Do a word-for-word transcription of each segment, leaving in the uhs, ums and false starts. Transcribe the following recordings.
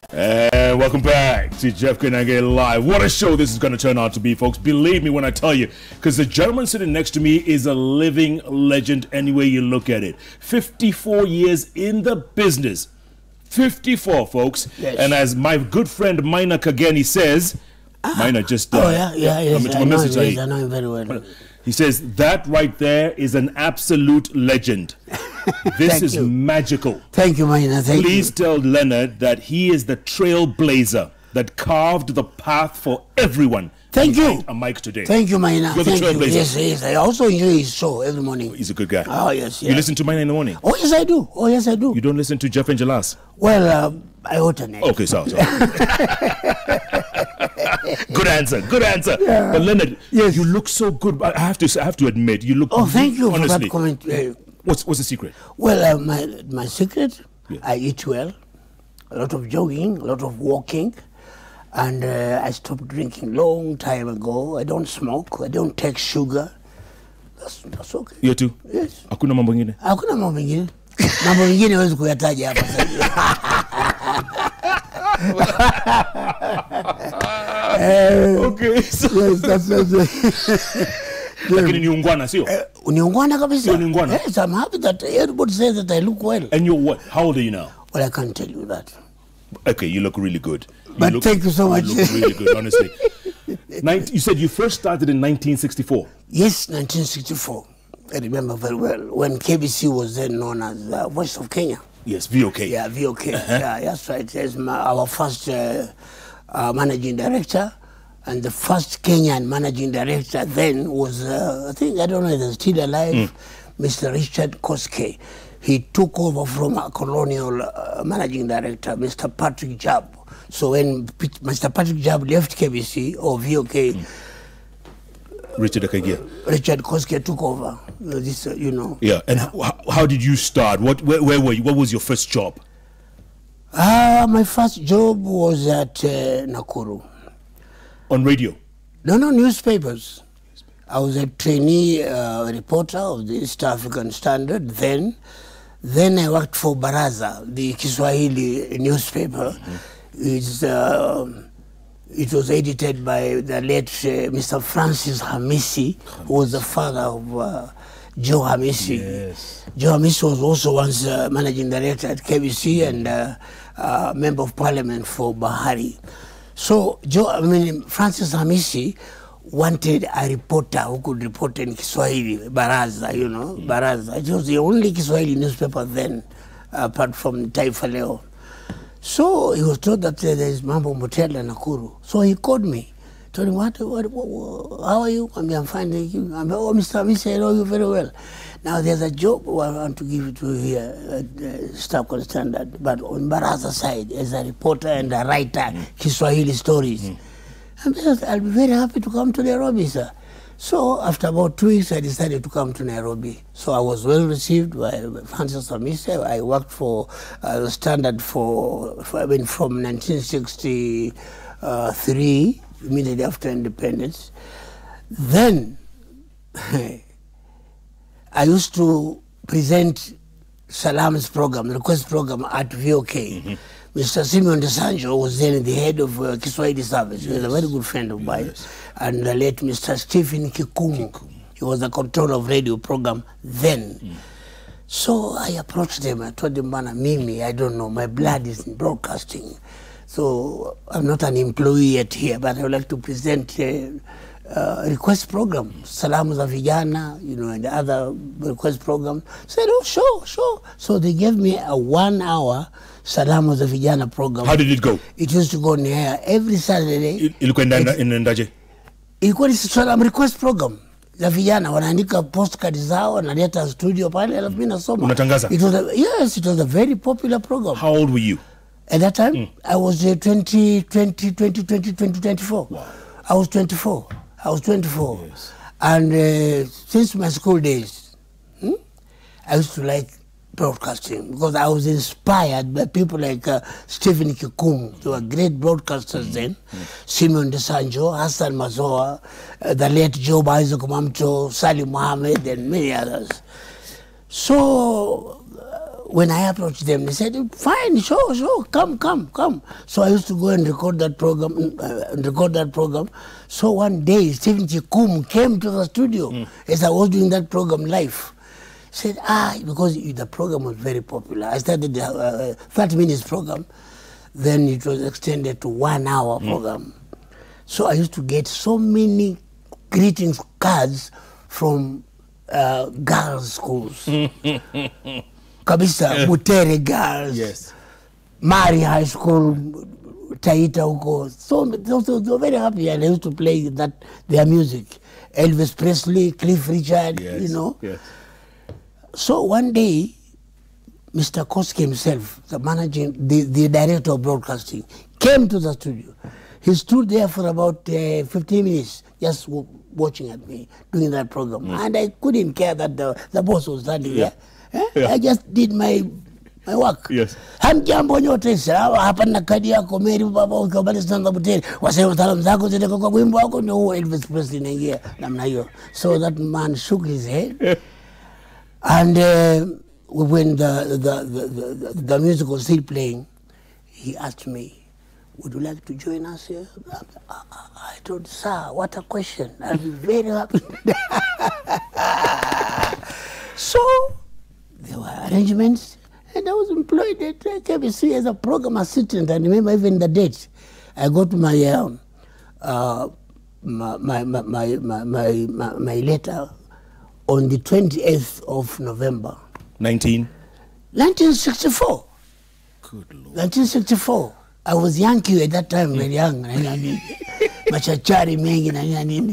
And welcome back to Jeff Kenage Live. What a show this is going to turn out to be, folks. Believe me when I tell you, because the gentleman sitting next to me is a living legend any way you look at it. fifty-four years in the business. fifty-four, folks. Yes. And as my good friend Mina Kageni says, ah. Mina just... Uh, oh, yeah, yeah, yes, I, I, know him, yes, I know him very well. He says, that right there is an absolute legend. This is you. magical. Thank you, Mina. Thank Please you. tell Leonard that he is the trailblazer that carved the path for everyone. Thank you. A mic today. Thank you, Mina. You're Thank the trailblazer. You. Yes, yes. I also enjoy his show every morning. He's a good guy. Oh, yes, yes. You listen to Mina in the morning? Oh, yes, I do. Oh, yes, I do. You don't listen to Jeff and Jalas? Well, uh, I alternate. Okay, sorry. sorry. Good answer. Good answer. Yeah. But Leonard, yes. you look so good. I have to. I have to admit, you look. Oh, thank you honestly. for that comment. Uh, what's What's the secret? Well, uh, my my secret. Yeah. I eat well, a lot of jogging, a lot of walking, and uh, I stopped drinking long time ago. I don't smoke. I don't take sugar. That's that's okay. You too. Yes. Hakuna mambo mengine. Hakuna mambo mengine. Mambo mengine huwezi kuyataja hapa sasa. Okay. So yes, that's that's. Lakini ni ungwana sio? Ni ungwana kabisa. Ni ungwana. Yes, I'm happy that everybody says that I look well. And you're what? How old are you now? Well, I can't tell you that. Okay, you look really good. You but look, thank you so much. You look really good, honestly. Nin you said you first started in nineteen sixty-four. Yes, nineteen sixty-four. I remember very well when K B C was then known as uh, Voice of Kenya. Yes, V O K. Yeah, V O K. Uh-huh. Yeah, that's right. Yes, my, our first uh, uh, managing director, and the first Kenyan managing director then was, uh, I think, I don't know if he's still alive, mm. Mister Richard Koske. He took over from a colonial uh, managing director, Mister Patrick Jab. So when P Mister Patrick Jab left K B C or V O K, mm. Richard Akagia. Richard Koske took over. Uh, this, uh, you know. Yeah, and how, how did you start? What, where, where were you? What was your first job? Ah, uh, my first job was at uh, Nakuru. On radio? No, no, newspapers. I was a trainee uh, reporter of the East African Standard then. Then I worked for Baraza, the Kiswahili newspaper. Mm-hmm. It's, uh, it was edited by the late uh, Mister Francis Hamisi, Hamisi, who was the father of uh, Joe Hamisi. Yes. Joe Hamisi was also once uh, managing director at K B C and uh, uh, member of parliament for Bahari. So, Joe, I mean, Francis Hamisi wanted a reporter who could report in Kiswahili, Baraza, you know, mm. Baraza. It was the only Kiswahili newspaper then, apart from Taifa Leo. So he was told that uh, there is Mambo Mbotela Nakuru. So he called me, told him, what, what, what, what how are you? I mean, I'm fine, thank you. I'm, oh, Mister Hamisi, I know you very well. Now, there's a job I want to give it to you here at uh, Stockholm Standard, but on Baraza side, as a reporter and a writer, mm. Kiswahili stories. Mm. And I said, I'll be very happy to come to Nairobi, sir. So, after about two weeks, I decided to come to Nairobi. So, I was well received by Francis Hamisi. I worked for uh, the Standard for, for, I mean, from nineteen sixty-three, immediately after independence. Then, I used to present Salam's program, the request program at V O K. Mm-hmm. Mister Simeon DeSanjo was then the head of uh, Kiswahili Service. Yes. He was a very good friend of mine. Yes. And the late Mister Stephen Kikumu. Kikumu. He was the controller of radio program then. Mm. So I approached them. I told them, Bana, Mimi, I don't know, my blood is in broadcasting. So I'm not an employee yet here, but I would like to present uh, Uh, request program, Salamu za Vijana, you know, and the other request program. Said, oh, sure, sure. So they gave me a one-hour Salamu za Vijana program. How did it go? It used to go in here every Saturday. Ilikuwa inaendaje? Ilikuwa ni Salamu request program za vijana, wanaandika postcard zao, wanaleta studio pale, alafu mimi nasoma. Unatangaza? It was a, yes, it was a very popular program. How old were you? At that time, mm. I was uh, twenty, twenty, twenty, twenty, twenty, twenty-four. Wow. I was twenty-four. I was twenty-four. Yes. And uh, since my school days, hmm, I used to like broadcasting because I was inspired by people like uh, Stephen Kikumu. They were great broadcasters mm-hmm. then. Mm-hmm. Simeon DeSanjo, Hassan Mazoa, uh, the late Job Isaac Mamto, Salim Mohammed, and many others. So uh, when I approached them, they said, fine, sure, sure, come, come, come. So I used to go and record that program, uh, record that program. So one day, Stephen Chikum came to the studio mm. as I was doing that program live. Said, ah, because the program was very popular. I started the uh, thirty minutes program. Then it was extended to one hour mm. program. So I used to get so many greetings cards from uh, girls' schools. Kabisa, Butere girls, yes. Mari High School, Taita Uko. So they were very happy, and I used to play that their music. Elvis Presley, Cliff Richard, yes. you know. Yes. So one day, Mister Koski himself, the managing, the, the director of broadcasting, came to the studio. He stood there for about uh, fifteen minutes, just w watching at me, doing that program. Mm. And I couldn't care that the, the boss was standing yeah. there. Eh? Yeah. I just did my my work. Yes. Hamjambo nyote sawa hapa na kadi yako Mary baba ukabali sana Butere. Wasema salamu zako zile kwa wimbo wako ndio huo Elvis Presley naingia namna hiyo. So that man shook his head. And uh, when the the, the, the the music was still playing, he asked me, would you like to join us here? I, I told, sir, what a question. I'll be very happy. So there were arrangements, and I was employed at K B C as a program assistant. I remember even the date. I got my um, uh, my, my, my, my, my, my, my letter on the twenty-eighth of November. nineteen? nineteen sixty-four. Good Lord. nineteen sixty-four. I was young at that time, very young. Machachari mengi na nini.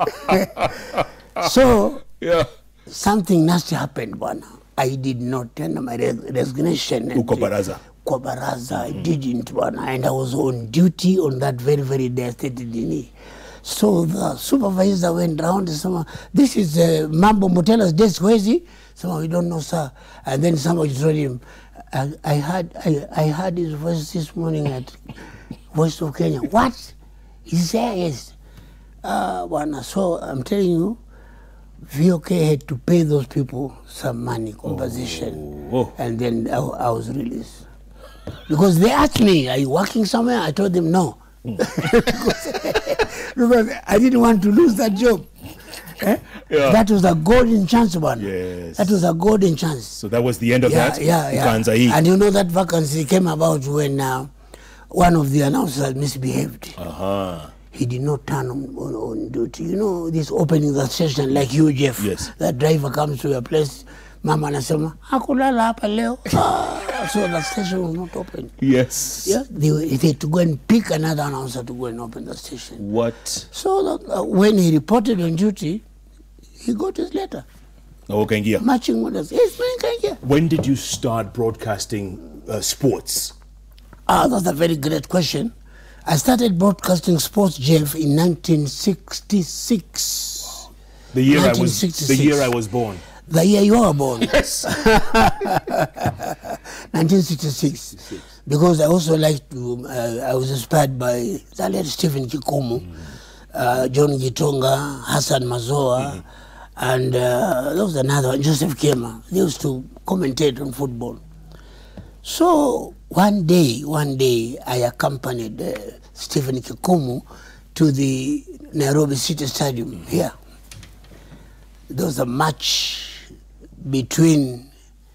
So, yeah. something nasty happened, bwana. I did not tender my resignation. Uko baraza. Uko baraza. I didn't, bwana. And I was on duty on that very, very day I stated in it. So the supervisor went round and someone, this is uh, Mambo Mbotela's desk, where is he? Someone, we don't know, sir. And then somebody told him, I, I heard I, I heard his voice this morning at Voice of Kenya. What? He said yes. Uh, well, so I'm telling you, V O K had to pay those people some money, compensation. Oh. And then I, I was released. Because they asked me, are you working somewhere? I told them no. Mm. because, because I didn't want to lose that job. Eh? Yeah. That was a golden chance, one. Yes. That was a golden chance. So that was the end of yeah, that? Yeah, yeah. And you know that vacancy came about when uh, one of the announcers misbehaved. Uh-huh. He did not turn on, on, on duty. You know, this opening the session like you, Jeff. Yes. That driver comes to your place, Mama anasema, hakulala hapa leo. So the station was not open. Yes. Yeah, they, they had to go and pick another announcer to go and open the station. What? So that, uh, when he reported on duty, he got his letter. Okay, yeah. Matching orders. Yes, man, when did you start broadcasting uh, sports? Ah, that's a very great question. I started broadcasting sports, Jeff, in nineteen sixty-six. The year I was. The year I was born. The year you were born. Yes. nineteen sixty-six. Because I also liked to, uh, I was inspired by the late Stephen Kikumu, mm. uh, John Gitonga, Hassan Mazoa, mm-hmm. and uh, there was another one, Joseph Kema. They used to commentate on football. So one day, one day, I accompanied uh, Stephen Kikumu to the Nairobi City Stadium mm-hmm. here. There was a match between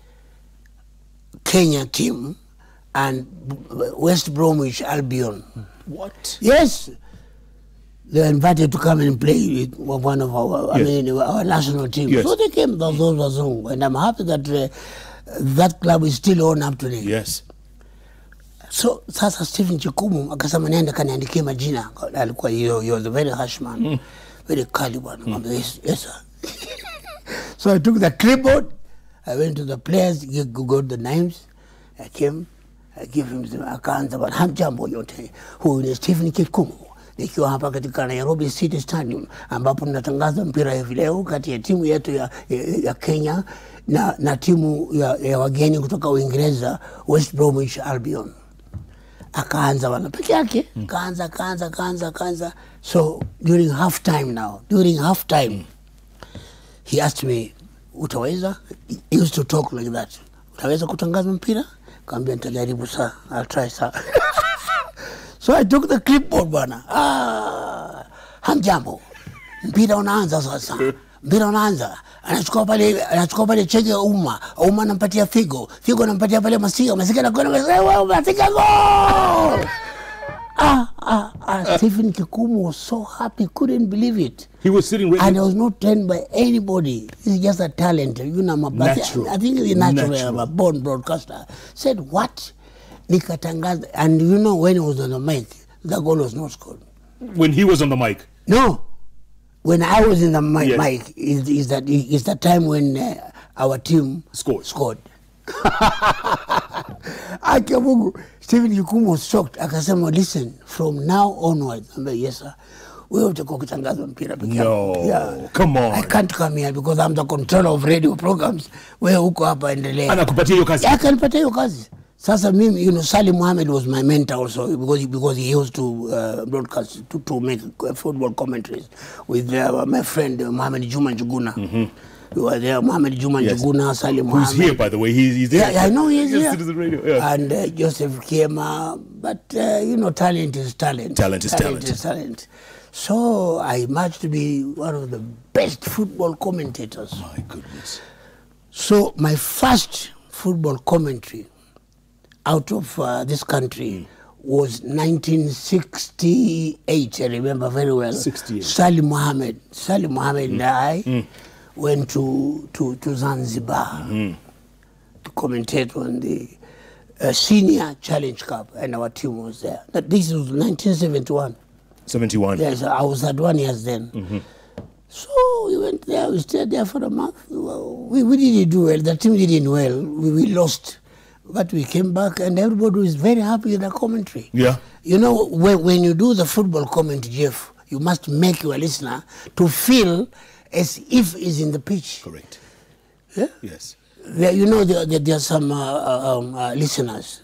Kenya team and West Bromwich Albion. What? Yes. They were invited to come and play with one of our, yes. I mean, our national team. Yes. So they came, those wazungu, and I'm happy that uh, that club is still on up today. Yes. So sasa Stephen Chikumu akasema nenda kaniandikie majina. Alikuwa yo yo the very harsh man, mm. very kali bwana. Mm. Yes, yes sir. So I took the clipboard, I went to the players, got the names, I came, I gave him the accounts about hamjambo yote, who is Stephen Kikumu. Nikiwa hapa katika Nairobi City Stadium, ambapo natangaza mpira hivi leo kati ya timu yetu ya, ya, ya Kenya na, na timu ya, ya wageni kutoka Uingereza, West Bromwich Albion. Akaanza wana peke yake, mm. kaanza, kaanza, kaanza, kaanza. So during half time now, during half time, mm. he asked me, utaweza? He used to talk like that. Naweza kutangaza mpira? Kaambia nitajaribu saa. I'll try saa. So I took the clipboard bwana. Ah, hamjambo. Mpira unaanza sasa. Mpira unaanza. Anachukua pale anachukua pale Chege Uma. Uma anampatia Figo. Figo anampatia pale Masika. Masika anakwenda Masika goal. Ah, ah, ah, Stephen Kikumu was so happy, couldn't believe it. He was sitting ready. And I was not trained by anybody. He's just a talent. You know, natural. I think he's natural, natural. a born broadcaster. Said, what? Nikatangaza. And you know, when he was on the mic, the goal was not scored. When he was on the mic? No. When I was in the mic, Yes. mic is, is, that, is the time when uh, our team Scored. scored. Akamungu, Stephen Kikumu was shocked. Akasema, listen, from now onwards, I'm like, yes, sir. We have to go kutangaza mpira peke No, yangu. Yeah. come on. I can't come here because I'm the controller of radio programs. Wewe huko hapa endelea. Anakupatia hiyo kazi. Akanipatia hiyo kazi. Sasa mimi, you know, Salim Mohammed was my mentor also because because he used to uh, broadcast to to make uh, football commentaries with uh, my friend uh, Mohammed Juma Njuguna. Mm-hmm. We were there, Mohammed Juma Yes. Njuguna, Salim Who's Mohammed. here, by the way? He's, he's there. Yeah, I know he is Yes, here. Citizen Radio, yeah. And uh, Joseph Kiema, but uh, you know, talent is talent. Talent is talent. Talent is talent. So I managed to be one of the best football commentators. My goodness. So my first football commentary out of uh, this country was nineteen sixty-eight, I remember very well. sixty-eight. Salim Mohammed. Salim Mohammed mm. and I mm. went to, to, to Zanzibar mm-hmm. to commentate on the uh, Senior Challenge Cup, and our team was there. That this was nineteen seventy-one. seventy-one. Yes, I was at one years then. Mm-hmm. So we went there, we stayed there for a month. We, we didn't do well, the team didn't well, we, we lost. But we came back and everybody was very happy with the commentary. Yeah. You know, when, when you do the football commentary, Jeff, you must make your listener to feel as if he's in the pitch. Correct. Yeah? Yes. There, you know, there, there, there are some uh, um, uh, listeners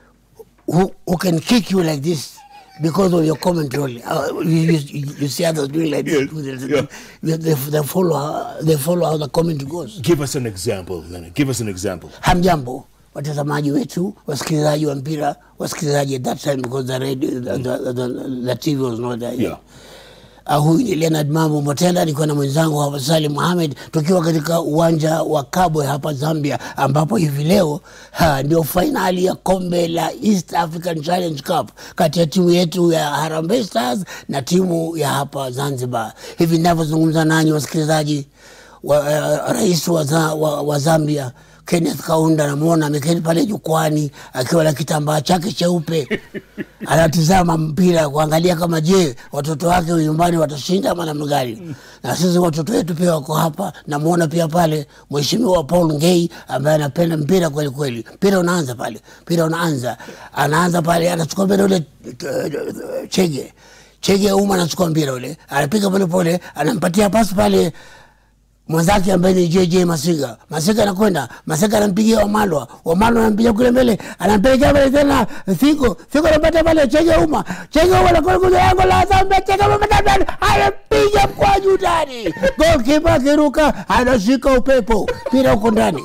who, who can kick you like this because of your commentary. Uh, you, you, you see others doing like Yes. this. Yeah. They, they, they, follow, how- they follow how the commentary goes. Give us an example, Leonard. Give us an example. Hamjambo, watazamaji wetu, wasikilizaji wa mpira, wasikilizaji at that time because the radio, the, the, the, the T V was not there. Yeah. Uh, huyu ni Leonard Mambo Mbotela, nilikuwa na mwenzangu hapa Salim Mohammed, tukiwa katika uwanja wa Kabwe hapa Zambia, ambapo hivi leo ha, ndio finali ya kombe la East African Challenge Cup kati ya timu yetu ya Harambee Stars na timu ya hapa Zanzibar. Hivi ninavyozungumza nanyi wasikilizaji, wa, uh, rais wa, za, wa, wa Zambia Kenneth Kaunda namuona ameketi pale jukwani akiwa na kitambaa chake cheupe anatizama mpira kuangalia kama je watoto wake nyumbani watashinda ama namna gani. Na sisi watoto wetu pia wako hapa, namuona pia pale mheshimiwa Paul Ngei ambaye anapenda mpira kweli kweli. Mpira unaanza pale, mpira unaanza, anaanza pale, anachukua mpira ule uh, Chege Chege Uma anachukua mpira ule, anapiga pole pole, anampatia pasi pale mwenzake ambaye ni J J Masiga. Masiga anakwenda, Masiga anampigia Wamalwa, Wamalwa anampigia kule mbele, anampelekea pale tena Figo, Figo anapata pale Chege Uma, Chege Uma anakwenda kule yango la Zambia, Chege Uma pale, anapiga kwa juu ndani. Goalkeeper akiruka, anashika upepo, mpira uko ndani.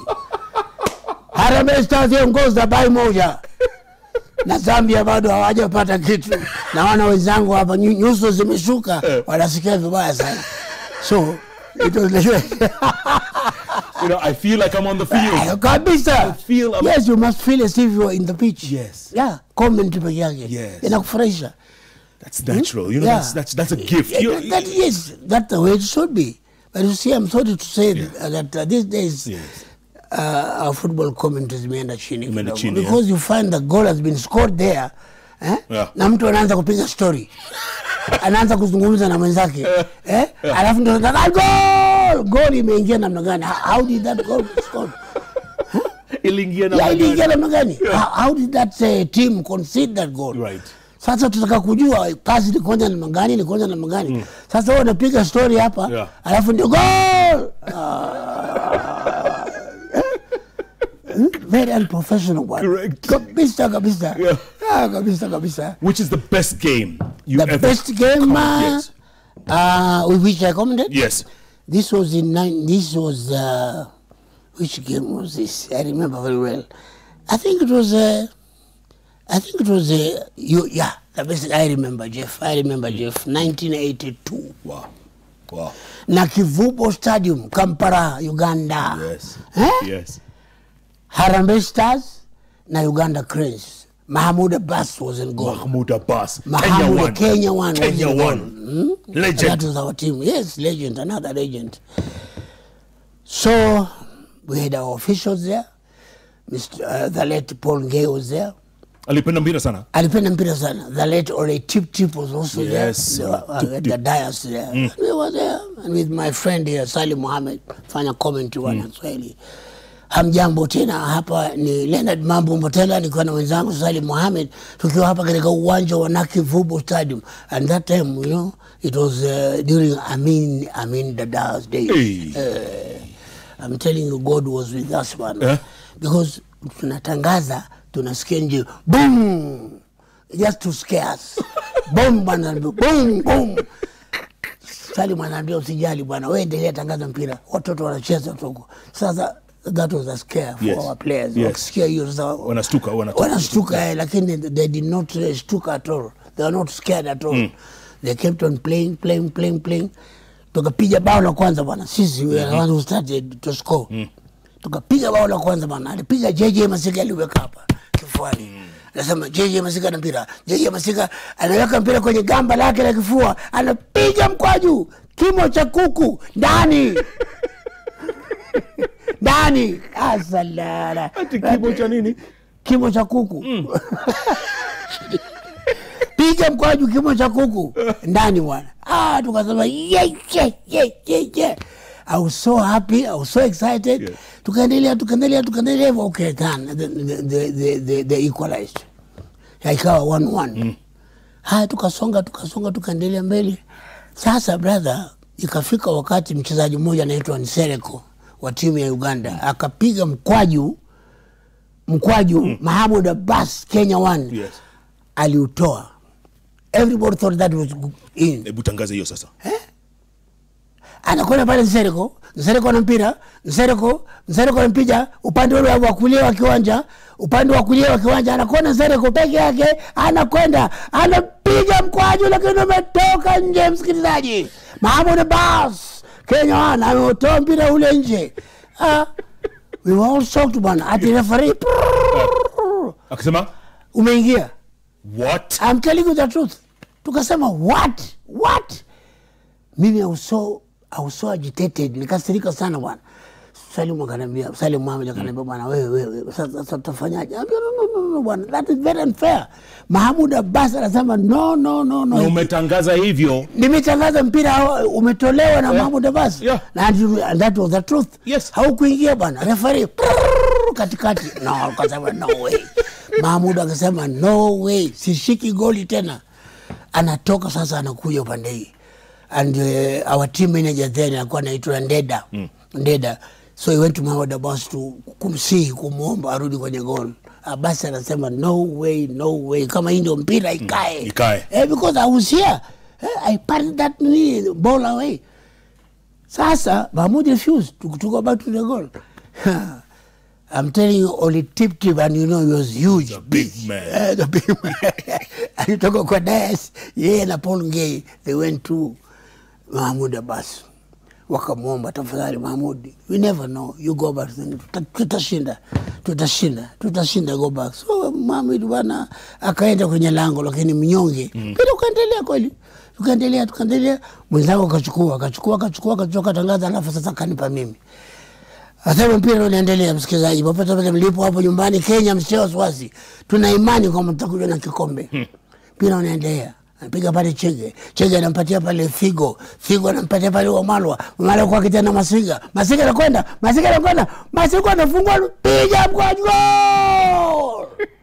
Harambee Stars ongoza bao moja. Na Zambia bado hawajapata kitu. Na wana wenzangu hapa nyuso zimeshuka, wanasikia vibaya sana. So it was like, You know, I feel like I'm on the field. kabisa. I feel I'm Yes, you must feel as if you're in the pitch. Yes. Yeah, comment peke yake. Yes. Inakufurahisha. That's natural. You know, Yeah. that's, that's that's a gift. Yeah, You- that, yes, that's the way it should be. But you see, I'm sorry to say Yeah. that, that uh, these days Yes. uh, our football commentaries imeenda chini Imeenda kidogo. chini, Because you find the goal has been scored there. Eh? Yeah. Na mtu anaanza kupiga story. Anaanza kuzungumza na mwenzake. Eh? Alafu ndio anataka goal! Goal imeingia namna gani? How how did that goal be scored? Iliingia na Yeah, magari. iliingia namna gani? How, how did that uh, team concede that goal? Right. Sasa tutaka kujua pasi ilikuja namna gani, ilikuja namna gani. Mm. Sasa wewe unapiga story hapa, Yeah. alafu ndio goal. Uh, very unprofessional one. Correct. Kabisa kabisa. Yeah. Ah, kabisa kabisa. Which is the best game you The ever best game uh, Yes. uh, with which I commented? Yes. This was in nine, this was uh, which game was this? I remember very well. I think it was a, uh, I think it was a, uh, you, yeah, the basic, I remember, Jeff. I remember, Jeff, nineteen eighty-two. Wow. Wow. Na Kivubo Stadium, Kampala, Uganda. Yes. Eh? Yes. Harambee Stars, na Uganda Cranes. Mahmoud Abbas was in goal. Mahmoud Abbas. Mahmoud, Kenya one. Kenya was in one. Goal. Hmm? Legend. That was our team. Yes, legend, another legend. So, we had our officials there. Mister Uh, the late Paul Ngei was there. Alipenda mpira sana. Alipenda mpira sana. The late Ole Tip Tip was also yes. there. Yes. Uh, the Dias there. Mm. We were there. And with my friend here, Salim Mohamed, fanya commentary mm. wana Swahili. Hamjambo tena, hapa ni Leonard Mambo Mbotela, nilikuwa na wenzangu Salim Mohamed, tukiwa hapa katika uwanja wa Kivubo Stadium. And that time, you know, it was uh, during Amin, Amin Dada's days. Hey. Uh, I'm telling you, God was with us, man. Eh? Because tunatangaza, tunasikia nje, boom! Just to scare us. Boom, bana, boom, boom! Salim anaambia usijali bwana, wewe endelea tangaza mpira. Watoto wanacheza huko. Sasa that was a scare for yes. our players. Yes. Wakisikia hiyo sasa wanastuka, wanatoka. Wanastuka, lakini they did not uh, stuka at all. They were not scared at all. Mm. They kept on playing, playing, playing, playing. Tukapiga bao la kwanza bwana. Sisi we mm-hmm. were who started to score. Mm. Tukapiga bao la kwanza bwana. Alipiga J J Masika, aliweka hapa kifuani. Mm. Anasema J J Masika na mpira. J J Masika anaweka mpira kwenye gamba lake la kifua, anapiga mkwaju, kimo cha kuku ndani. Ndani. Asalala. Ati kimo cha nini? Kimo cha kuku. Mm. Piga mkwaju, kimo cha kuku ndani bwana. Ah, tukasema yeah yeah yeah yeah yeah. I was so happy, I was so excited. Yeah. Tukaendelea, tukaendelea, tukaendelea. Okay, done. The, the, the, the, the equalized. Ikawa one one. Mm. Haya, tukasonga, tukasonga, tukaendelea mbele. Sasa brother, ikafika wakati mchezaji mmoja anaitwa Nsereko wa timu ya Uganda akapiga mkwaju, mkwaju mm. Mahmoud Abbas, Kenya one. Yes. Aliutoa. Everybody thought that was in. Hebu tangaza hiyo sasa. Eh? Anakwenda pale Nsereko, Nsereko na mpira, Nsereko, Nsereko anampiga upande ule wa kulia wa kiwanja, upande wa kulia wa kiwanja anakwenda Nsereko peke yake, anakwenda, anapiga mkwaju lakini umetoka nje msikilizaji. Mahmoud Abbas, Kenya one, ameutoa mpira ule nje. Ah, we were all shocked bwana. Ati referee akasema umeingia. What? I'm telling you the truth. Tukasema what? What? Mimi I was so, I was so agitated. Nikasirika sana bwana. Salim akanambia, Salim Mohamed akanambia bwana, wewe wewe sasa tutafanyaje? No no no no bwana, that is very unfair. Mahmoud Abbas anasema no no no no. Umetangaza hivyo. Nimetangaza mpira umetolewa na yeah. Mahmoud Abbas. Yeah. And that was the truth. Yes. Haukuingia bwana. Referee katikati. No, akasema no way. Mahmoud akasema no way. Sishiki goli tena. Anatoka sasa anakuja upande hii. And uh, our team manager then alikuwa anaitwa Ndeda. Mm. Ndeda. So he went to Mahmoud Abbas to kumsihi, kumuomba arudi kwenye goal. Abbas anasema no way, no way. Kama hii ndio mpira ikae. Mm. Ikae. Eh, because I was here. Eh, I passed that ball away. Sasa Mahmoud refused to, to go back to the goal. I'm telling you, only tip tip, and you know he was huge. The big man. Uh, the big man. And you talk about Dias, yeah, and Paul Ngei, they went to Mahmoud Abbas. Wakamwomba, tafadhali Mahmoud, we never know, you go back, tutashinda, tutashinda, tutashinda, go back. So Mahmoud bwana akaenda kwenye lango, lakini mnyonge. Mm. Kile ukaendelea kweli. Tukaendelea, tukaendelea, mwenzangu akachukua, akachukua, akachukua, akachukua, katangaza, alafu sasa kanipa mimi. Asema mpira unaendelea msikilizaji, popote pale mlipo hapo nyumbani Kenya, msio wasiwasi. Tuna imani kwamba mtakuja na kikombe. Mpira hmm. unaendelea. Anapiga pale Chege. Chege anampatia pale Figo. Figo anampatia pale Wamalwa. Wamalwa kwa kitana Masiga. Masiga anakwenda, Masiga anakwenda. Masiga anafungua, piga kwa goal.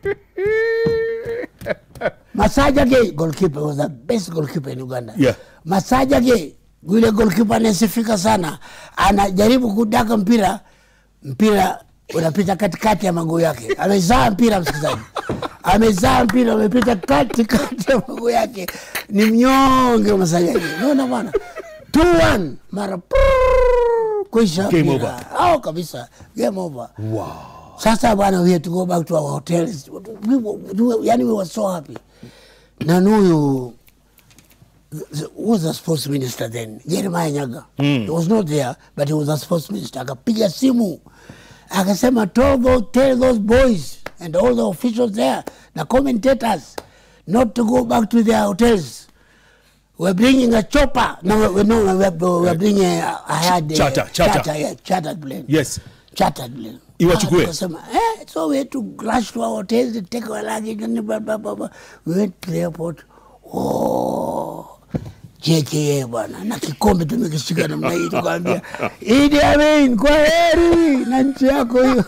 Masajage, goalkeeper, was the best goalkeeper in Uganda. Yeah. Masajage, yule goalkeeper anasifika sana, anajaribu kudaka mpira, mpira unapita katikati ya maguu yake. Amezaa mpira msikilizaji. Amezaa mpira umepita katikati ya maguu yake. Ni mnyonge Masajage. Unaona bwana? two one mara Kuisha. Game over. Oh, kabisa. Game over. Wow. Sasa bwana, we had to go back to our hotels. We, we, yani we were so happy. Na nuyu was the sports minister then, Jeremiah Nyaga. Mm. He was not there, but he was a sports minister. Akapiga simu. Akasema, tell those, tell those boys and all the officials there, the commentators, not to go back to their hotels. We're bringing a chopper. No, we no, we're, we're bringing a, I had a charter, charter, charter, yeah, chartered plane. Yes. Chartered plane. Iwachukue. Eh, so we had to rush to our hotels, take our luggage, and blah, blah, blah, blah. We went to the airport. Oh, J K L bwana, na kikombe tumekishika namna hii, tukaambia Idi Amin, kwa heri na nchi yako hiyo.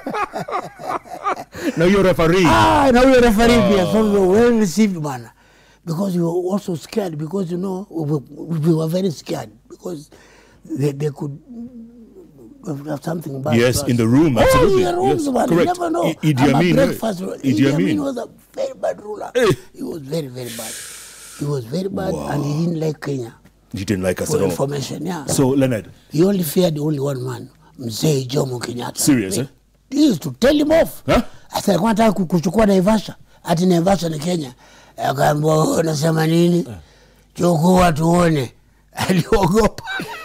Now you're referee. Ah, now you're referee pia. Oh. So we were well received bwana. Because we were also scared, because you know, we were, we were very scared, because they, they could have something bad. Yes, in the room, absolutely. Oh, in the rooms, yes, man. correct. You never know. Idi Amin. Breakfast. Idi Amin was a very bad ruler. Hey. He was very, very bad. He was very bad, wow. and he didn't like Kenya. He didn't like us for at all. Information, yeah. So, Leonard. He only feared only one man, Mzee Jomo Kenyatta. Serious, eh? He used to tell him off. Huh? Asa alikuwa anataka kuchukua Naivasha. Ati Naivasha ni Kenya. Akaambia, unasema nini? Uh. Chukua tuone. Aliogopa.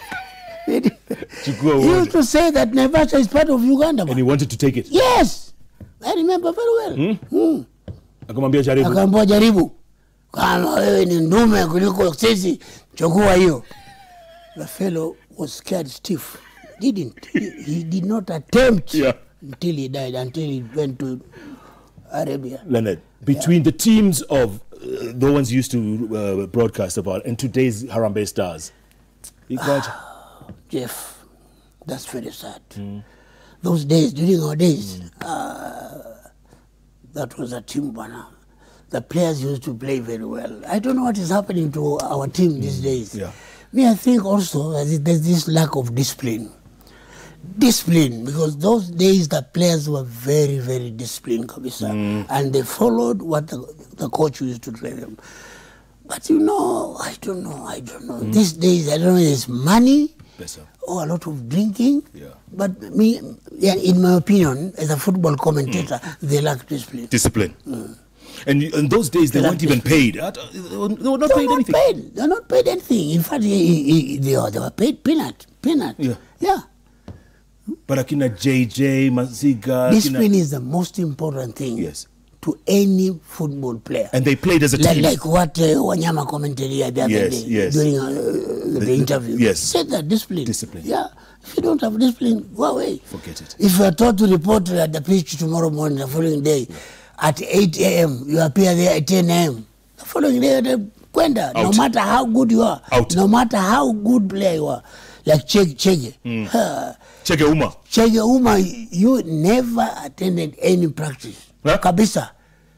He used to say that Naivasha is part of Uganda. Man. And he wanted to take it? Yes. I remember very well. Hmm? Hmm. Akamwambia jaribu. Akamwambia jaribu. Kama wewe ni ndume kuliko sisi, chukua hiyo. The fellow was scared stiff. Didn't. He, he did not attempt yeah. until he died, until he went to Arabia. Leonard, between yeah. the teams of uh, the ones you used to uh, broadcast about and today's Harambee Stars, you got... Jeff, that's very sad. Mm. Those days, during our days, mm. uh, that was a team banner. The players used to play very well. I don't know what is happening to our team mm. these days. Yeah. Me, I think also that there's this lack of discipline. Discipline, because those days the players were very, very disciplined, Kabisa, mm. and they followed what the, the coach used to tell them. But you know, I don't know, I don't know. Mm. These days, I don't know, there's money, Better. or a lot of drinking. Yeah. But me, yeah, in my opinion, as a football commentator, mm. they lack discipline. Discipline. Mm. And in those days, they, they weren't even paid. They were not they paid not anything. Paid. They were not paid anything. In fact, they, they, were, they were paid peanut. Peanut. Yeah. Yeah. But Akina J J, Maziga... Discipline is the most important thing yes. to any football player. And they played as a like, team. Like what uh, Wanyama commented here the other yes, day yes. during uh, the, the interview. Yes. He said that discipline. Discipline. Yeah. If you don't have discipline, go away. Forget it. If you are told to report at the pitch tomorrow morning, the following day, yeah. at eight a m, you appear there at ten a m, the following day, Kwenda, no matter how good you are, Out. no matter how good player you are, like Chege, Chege. Mm. Uh, Chege Uma. Chege Uma, you never attended any practice. Huh? Kabisa.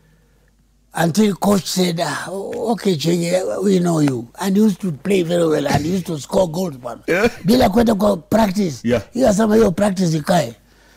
Until coach said, ah, okay, Chege, we know you. And he used to play very well and he used to score goals. Yeah. Bila kwenda kwa practice. Yeah. Hiyo sama hiyo practice ikae.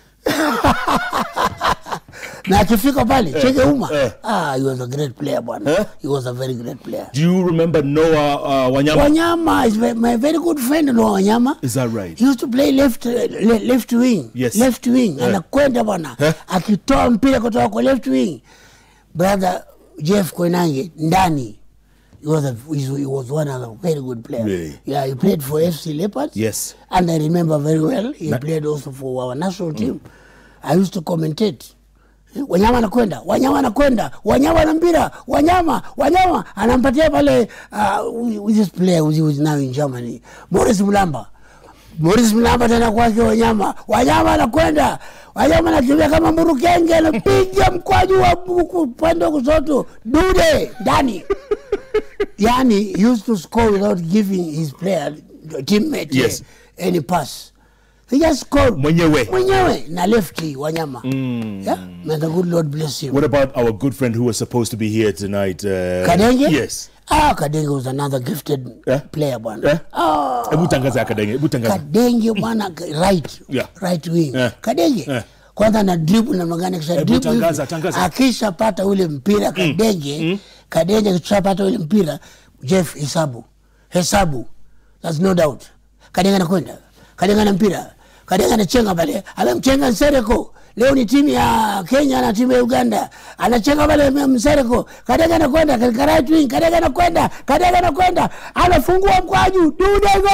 Na akifika pale, uh, Chege Uma, uh, ah, he was a great player, bwana. Huh? He was a very great player. Do you remember Noah uh, Wanyama? Wanyama is my, my very good friend, Noah Wanyama. Is that right? He used to play left uh, le, left wing. Yes. Left wing. Uh. Anakwenda bwana. Huh? Akitoa mpira kutoka kwa left wing. Brother Jeff Koinange, ndani. He was, a, he was one of a very good player. Really? Yeah, he played for F C Leopards. Yes. And I remember very well, he Na played also for our national mm. team. I used to commentate. Wanyama anakwenda, Wanyama anakwenda, Wanyama na mpira, Wanyama, Wanyama anampatia pale uh, with this player who is now in Germany, Morris Mulamba. Morris Mulamba tena kwake Wanyama, Wanyama anakwenda, Wanyama anakimbia kama mburukenge, anapiga mkwaju wa upande wa kushoto, dude ndani. Yani, he used to score without giving his player, teammate, yes. any pass. He just scored. Mwenyewe. Mwenyewe. Na lefty, Wanyama. Mm. Yeah? May the good Lord bless him. What about our good friend who was supposed to be here tonight? Uh, Kadenge? Yes. Ah, Kadenge was another gifted yeah? player, bwana. Yeah? Oh. Ebu tangaza Kadenge. Ebu tangaza. Kadenge, bwana, right. Yeah. Right wing. Yeah. Kadenge. Yeah. Kwanza na dribble na magana kisha dribble. Tangaza, tangaza. Akisha pata ule mpira Kadenge. Mm. Kadenge kisha pata ule mpira. Jeff, hesabu. Hesabu. There's no doubt. Kadenge anakwenda. Kadenga na mpira. Kadenga na chenga pale. Amemchenga Nsereko. Leo ni timu ya Kenya na timu ya Uganda. Anachenga pale Nsereko. Kadenga na kwenda katika right wing. Kadenga na kwenda. Kadenga na kwenda. Anafungua mkwaju. Dudego!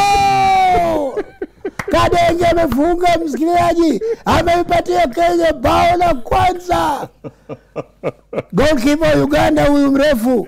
Kadenge amefunga msikilizaji. Ameipatia Kenya bao la kwanza. Goalkeeper Uganda huyu mrefu.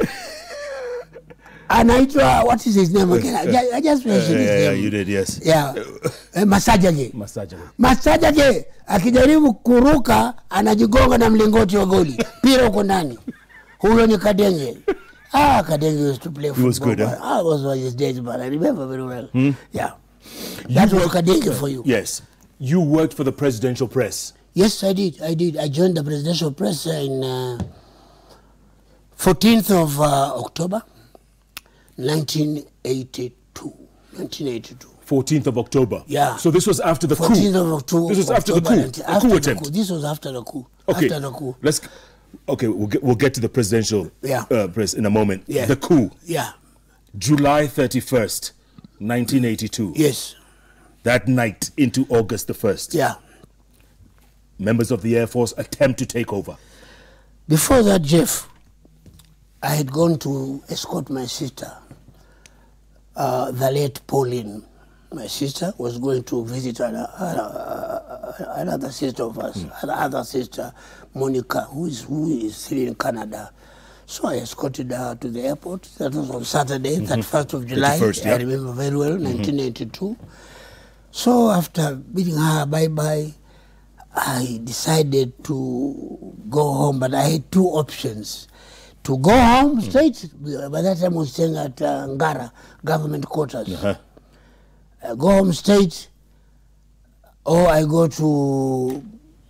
Anaitwa, what is his name again? I, I just mentioned his name. Yeah, name. you did, yes. Yeah. Masajage. Masajage. Masajage akijaribu kuruka anajigonga na mlingoti wa goli. Pira uko ndani. Huyo ni Kadenge. Ah, Kadenge used to play football. He was good, huh? Ah, it was his days, but I remember very well. Hmm? Yeah. That was Kadenge for you. Yes. You worked for the presidential press. Yes, I did. I did. I joined the presidential press in uh, fourteenth of uh, October, nineteen eighty-two. nineteen eighty-two. fourteenth of October. Yeah. So this was after the coup. fourteenth of October. This was after the coup. The After coup the attempt. coup. This was after the coup. Okay. After the coup. Let's. Okay, we'll get we'll get to the presidential Yeah. uh, press in a moment. Yeah. The coup. Yeah. July thirty-first, nineteen eighty-two. Yes. That night into August the first. Yeah. Members of the Air Force attempt to take over. Before that, Jeff, I had gone to escort my sister, uh, the late Pauline. My sister was going to visit another, uh, another sister of us, mm. another sister, Monica, who is, who is still in Canada. So I escorted her to the airport. That was on Saturday, mm-hmm. thirty-first of July. thirty-first, yeah. I remember very well, mm-hmm. nineteen eighty-two. So after bidding her bye-bye, I decided to go home, but I had two options. To go home straight, mm. by that time I was staying at uh, Ngara, government quarters. Uh-huh. I go home straight, or I go to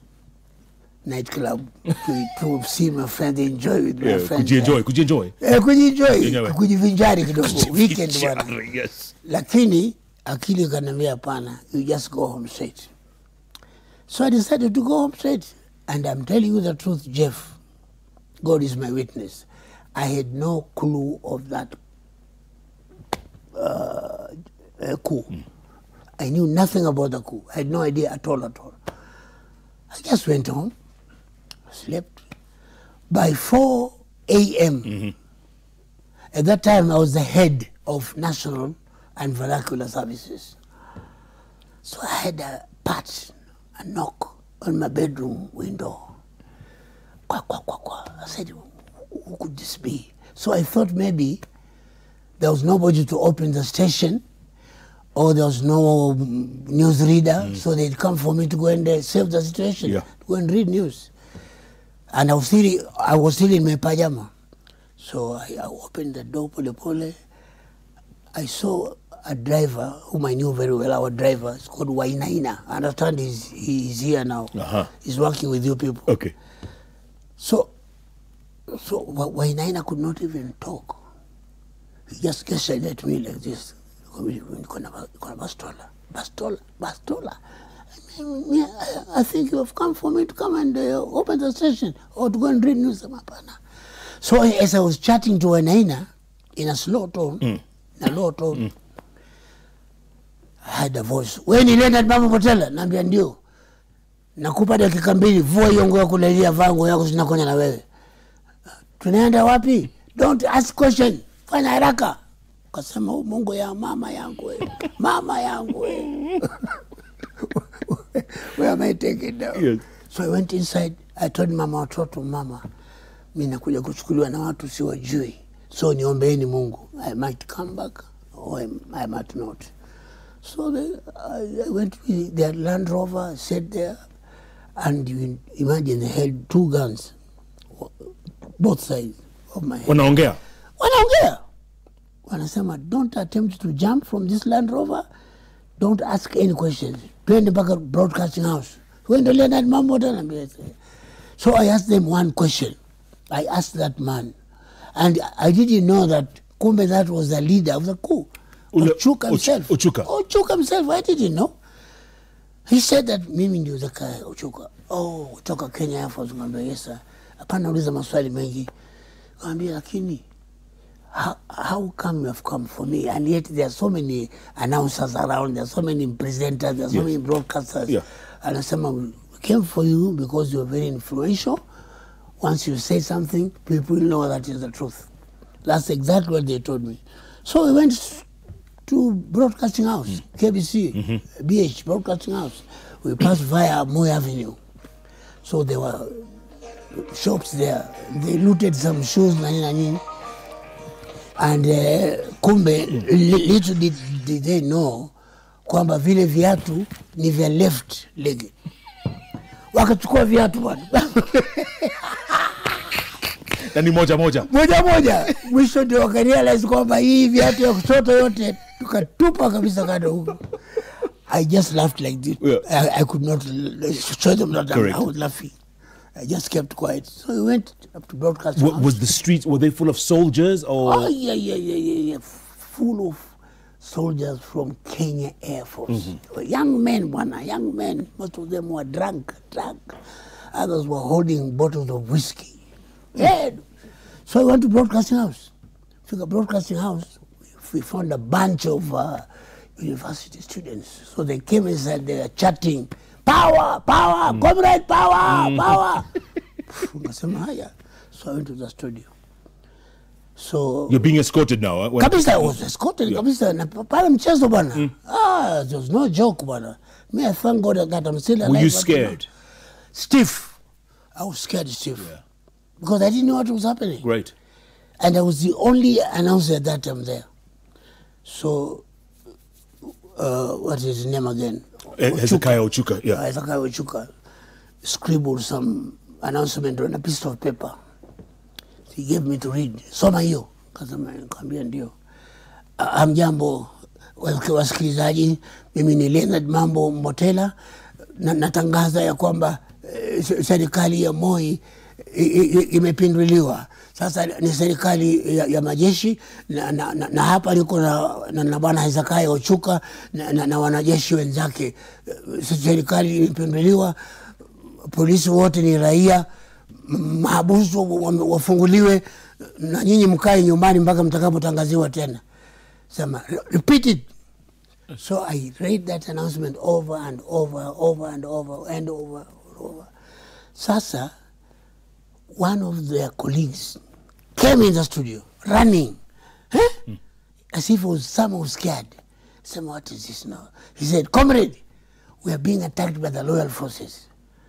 nightclub to, to see my friends, enjoy with my yeah, friends. Could you enjoy? Could you enjoy? Eh, could you enjoy? Enjoy. Kujivinjari kidogo, weekend bwana. Yes. Lakini akili kanambia hapana, you just go home straight. So I decided to go home straight. And I'm telling you the truth, Jeff. God is my witness. I had no clue of that uh, uh, coup. Mm. I knew nothing about the coup. I had no idea at all, at all. I just went home, slept. By four a m, mm-hmm. at that time I was the head of national and vernacular services. So I had a pat, a knock on my bedroom window. Qua, qua, qua, qua. I said, who could this be? So I thought maybe there was nobody to open the station, or there was no newsreader, mm. so they'd come for me to go and uh, save the situation, yeah. to go and read news. And I was still, I was still in my pajama. So I, I opened the door, pole pole. I saw a driver whom I knew very well, our driver. It's called Wainaina. I understand he's, he's here now. Uh-huh. He's working with you people. Okay. So, so Wainaina could not even talk. He just gestured at me like this. Bastola, Bastola, Bastola. I think you have come for me to come and uh, open the station or to go and read news. So as I was chatting to Wainaina in a slow tone, mm. in a low tone, mm. I heard a voice. When ni Leonard Mambo Mbotela, naambia ndio. Nakupa dakika mbili, vua hiyo nguo ya kulalia, vaa nguo yako zinakonya na wewe. Tunaenda wapi? Don't ask question. Fanya haraka. Kasema Mungu ya mama yangu we. Mama yangu we. Where am I taking now? Yes. So I went inside. I told mama watoto, mama, mimi nakuja kuchukuliwa na watu siwajui. So niombeeni Mungu. I might come back or I, I might not. So they, I, I went to their Land Rover, sat there, and you imagine they held two guns, both sides of my head. Wanaongea? Wanaongea. Wanasema, don't attempt to jump from this Land Rover. Don't ask any questions. Twende mpaka broadcasting house. When the Leonard Mambo Mbotela. So I asked them one question. I asked that man. And I didn't know that kumbe that was the leader of the coup. Ochuka himself. Ochuka. Ochuka himself. I didn't know. He said that mimi ndio zaka Ochuka. Oh, kutoka Kenya Air Force. Ngambia, yes sir. Hapana uliza maswali mengi. Ngambia, lakini how, how come you have come for me? And yet there are so many announcers around, there are so many presenters, there are so yeah. many broadcasters. Yeah. And I said, we came for you because you're very influential. Once you say something, people know that is the truth. That's exactly what they told me. So we went to Broadcasting House, mm. K B C, mm-hmm. B H, Broadcasting House. We passed via Moy Avenue. So there were shops there. They looted some shoes, nani nani. And uh, kumbe, mm. little did, did they know, kwamba vile viatu ni vya left leg. Wakachukua viatu bwana. Nani moja moja? Moja moja. Mwisho ndio wakarealize kwamba hii viatu ya kushoto yote tukatupa kabisa kando huko. I just laughed like this. Yeah. I, I could not show them that I was laughing. I just kept quiet. So we went up to Broadcasting House. Was the streets, were they full of soldiers or? Oh, yeah, yeah, yeah, yeah, yeah. Full of soldiers from Kenya Air Force. Mm-hmm. Young men, one, young men. Most of them were drunk, drunk. Others were holding bottles of whiskey. Yeah. So we went to Broadcasting House. Figure Broadcasting House, we found a bunch of uh, university students. So they came inside, they were chatting, power, power, mm. comrade, power, mm. power. So I went to the studio. So you're being escorted now. Huh? Kabisa, I was escorted. Yeah. Kabisa, pale mchezo bwana. Mm. Ah, there was no joke bwana. Me, I thank God that I'm still alive. Were you scared? Stiff. I was scared stiff. Yeah. Because I didn't know what was happening. Right. And I was the only announcer at that time there. So, uh, what is his name again? Hezekiah Ochuka. Yeah. Uh, Hezekiah Ochuka scribbled some announcement on a piece of paper. He gave me to read. Soma hiyo. Kasema nikamwambia ndio. Hamjambo wasikilizaji, mimi ni Leonard Mambo Mbotela, na natangaza ya kwamba serikali ya Moi imepinduliwa. Sasa ni serikali ya, ya majeshi na, na, na, na hapa niko na, na, na bwana Hezekiah Ochuka na, na, na wanajeshi wenzake. Serikali imepinduliwa, polisi wote ni raia, mahabusu wafunguliwe na nyinyi mkae nyumbani mpaka mtakapotangaziwa tena. Sema, repeat it. So I read that announcement over and over, over and over, and over, and over. Sasa, one of their colleagues came in the studio, running, huh? mm. as if it was someone was scared. I said, what is this now? He said, comrade, we are being attacked by the loyal forces.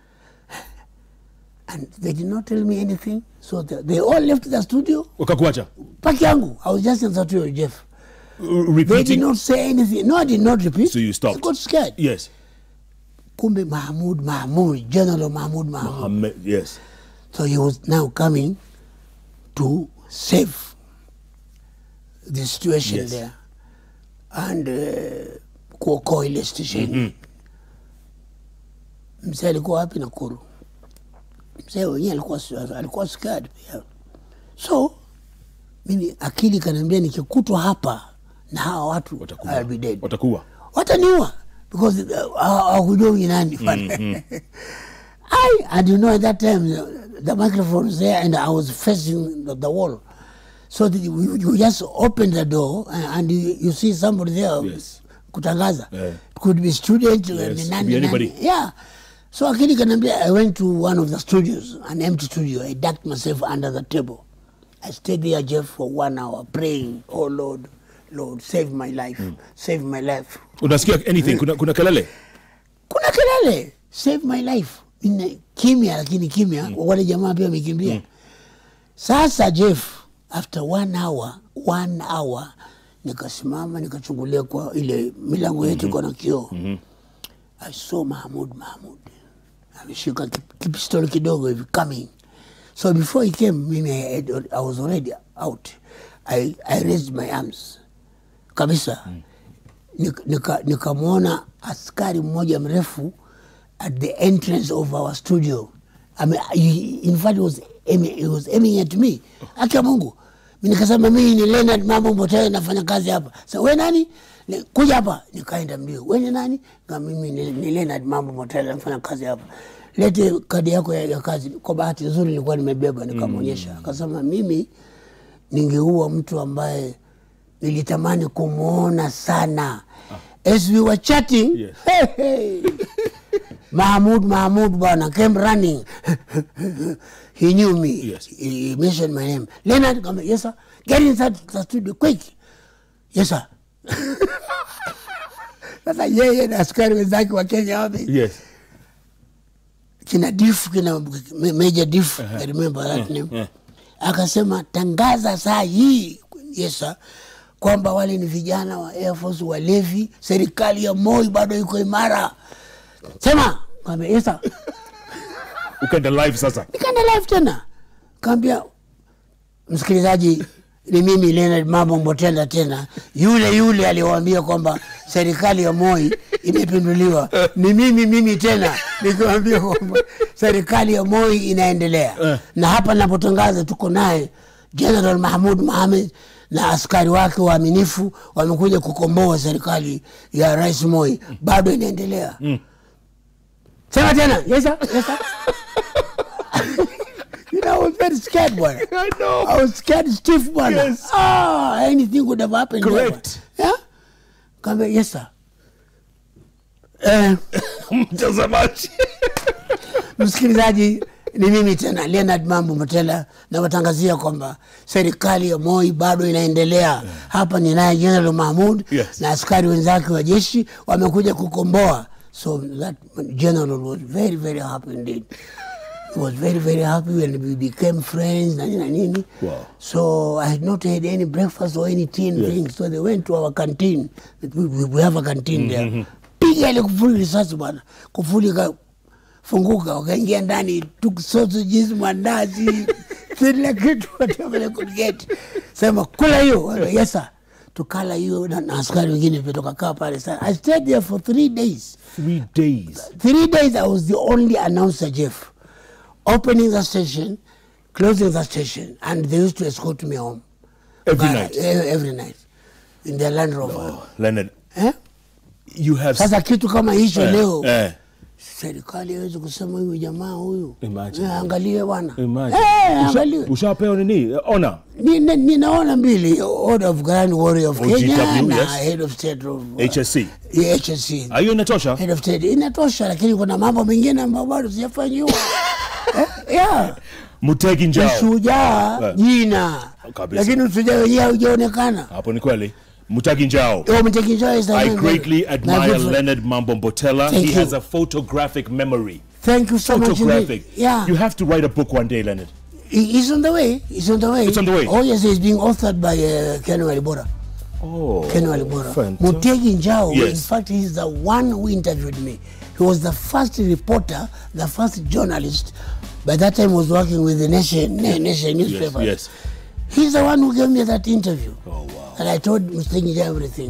And they did not tell me anything, so they, they all left the studio. Wakakuacha? Paki yangu, I was just in the studio, Jeff. Repeating? They did not say anything. No, I did not repeat. So you stopped? I got scared. Yes. Kumbe Mahmoud Mahmoud, General Mahmoud Mahmoud. Mohammed, yes. So he was now coming to save the situation yes. there and uh, kuokoa ile station. Mm-hmm. Mzee alikuwa wapi Nakuru? Mzee wenyewe alikuwa alikuwa scared pia. So mimi akili kaniambia nikikutwa hapa na hawa watu watakuwa I'll be dead. Watakuwa wataniua because hawakujua uh, ni nani. Mm-hmm. I and you know at that time the, the microphone was there and I was facing the, the wall. So the, you, you just open the door and, and you, you see somebody there. Yes. Kutangaza. Yeah. Could be student, yes. nani, Could be anybody. Nani. Yeah. So I went to one of the studios, an empty studio. I ducked myself under the table. I stayed there, Jeff, for one hour praying, oh Lord, Lord, save my life, mm. save my life. Unasikia anything? Kuna, kuna kelele? Kuna kelele. Save my life. In kimya, lakini kimya, mm. wale jamaa pia wamekimbia. Mm. Sasa Jeff, after one hour, one hour, nikasimama, nikachungulia kwa ile milango yetu kwa na kioo. Mm-hmm. I saw Mahmoud Mahmoud. Ameshika kipistoli kidogo hivi coming. So before he came, mimi I, I was already out. I, I raised my arms. Kabisa. Mm. Nika nikamwona askari mmoja mrefu at the entrance of our studio. I mean, he, in fact, he was aiming, he was aiming at me. Akia Mungu. Mimi nikasema mimi ni Leonard Mambo Mbotela nafanya kazi hapa. So wewe nani? Kuja hapa. Nikaenda mbio. Wewe ni nani? Kama mimi ni, ni Leonard Mambo Mbotela nafanya kazi hapa. Lete kadi yako ya, ya kazi. Kwa bahati nzuri nilikuwa nimebeba, nikamwonyesha. Mm. Akasema mimi ningeua mtu ambaye nilitamani kumuona sana. As we were chatting, yes. hey, hey. Mahmoud, Mahmoud, bwana, came running. He knew me. Yes. He, he mentioned my name. Leonard, come, yes sir. Get inside the studio, quick. Yes sir. Sasa yeye na askari wenzake wa Kenya wapi? Yes. Kina Diff, kina Major Diff, uh-huh. I remember that uh-huh. name. Uh-huh. Akasema tangaza saa hii, yes sir, kwamba wale ni vijana wa Air Force walevi, serikali ya Moi bado iko imara. Sema, kwamba yes sir. Ukaenda live sasa. Nikaenda live tena. Kaambia msikilizaji, ni mimi Leonard Mambo Mbotela tena. Yule yule aliwaambia kwamba serikali ya Moi imepinduliwa. Ni mimi mimi tena. Nikamwambia kwamba serikali ya Moi inaendelea. Na hapa ninapotangaza tuko naye General Mahmoud Mohamed na askari wake waaminifu wamekuja kukomboa serikali ya Rais Moi. Bado inaendelea. Mm. Sema tena. Yes sir. Yes sir. You know, I was very scared, boy. I know. I was scared stiff, boy. Yes. Ah, anything would have happened. Correct. There, yeah? Come back, yes, sir. Eh, mtazamaji. Msikilizaji, ni mimi tena Leonard Mambo Mbotela na watangazia kwamba serikali ya Moi bado inaendelea. Yeah. Hapa ni naye General Mahmoud, yes, na askari wenzake wa jeshi wamekuja kukomboa. So that general was very very happy indeed. He was very very happy when we became friends. Nani, nani. Wow. So I had not had any breakfast or any tea and yes, things. So they went to our canteen. We, we have a canteen mm-hmm. there. Piga ile kufuli risasi bwana. Kufuli ka funguka wakaingia ndani, took sausages, mandazi, kila kitu whatever they could get. Sema kula hiyo. Yes sir. Tukala hiyo na askari wengine kutoka kaa pale sana. I stayed there for three days. Three days. Three days I was the only announcer, Jeff. Opening the station, closing the station, and they used to escort me home. Every uh, night? Every night. In their Land Rover. No. Leonard, eh? you have... Sasa kitu kama hicho eh, leo. Eh. Serikali hawezi kusema huyu jamaa huyu. Imagine. Eh, angalie bwana. Imagine. Eh, angalie. Ushapewa nini? Honor? Nina ninaona mbili. Order of Grand Warrior of Kenya. O G W, na yes. Head of State of... Uh, H S C. Yeah, H S C. Are you inatosha? Head of State. Inatosha, lakini kuna mambo mengine ambayo bado sijafanyiwa. eh, yeah. Mutegi njao. Shujaa jina. Lakini shujaa wenyewe hujaonekana. Hapo ni kweli. Mutegi njao. Oh, Mutegi njao is the I greatly admire Leonard Mambo Mbotela. He you. has a photographic memory. Thank you so photographic. much. Yeah. You have to write a book one day, Leonard. He's on the way. He's on the way. It's on the way. Oh yes, he's being authored by uh, Ken Walibora. Oh. Ken Walibora. Mutegi njao. Yes. In fact, he's the one who interviewed me. He was the first reporter, the first journalist. By that time, was working with the Nation, yes. Nation newspaper. Yes, yes. He's the one who gave me that interview. Oh, wow. And I told Mister Njao everything.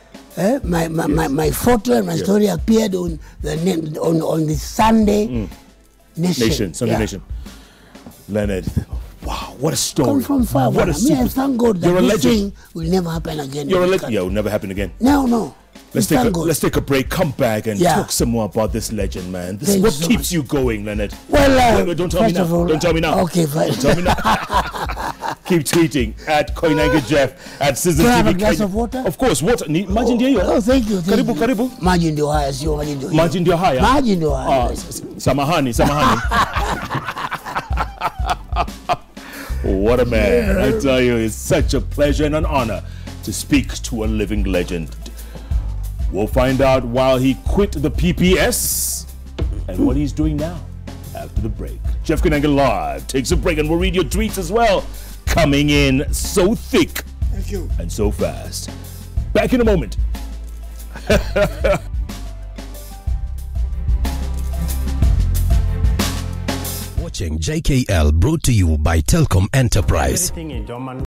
Eh? My, my, yes. my, my photo and my yes. story appeared on the on, on the Sunday mm. Nation. Nation, Sunday yeah. Nation. Leonard, wow, what a story. Come from far. What a super... I thank God that You're this thing will never happen again. You're a legend. Yeah, it will never happen again. No, no. Let's take, a, let's take a break, come back and yeah. talk some more about this legend, man. This is what so keeps much. you going, Leonard. Well, uh, wait, wait, don't tell me now. All, don't tell me now. Okay, fine. Don't tell me now. Keep tweeting at Koinange Jeff, at Citizen Can I T V. have a glass of water? Of course, water. Maji ndio hiyo. Oh, thank you. Thank karibu, you. karibu. Maji ndio haya, sio maji ndio hiyo. Maji ndio haya. Maji ndio haya. Ah, samahani, samahani. What a man. I tell you, it's such a pleasure and an honor to speak to a living legend. We'll find out while he quit the P P S and what he's doing now after the break. Jeff Koinange Live takes a break and we'll read your tweets as well. Coming in so thick Thank you. and so fast. Back in a moment. Watching J K L, brought to you by Telcom Enterprise.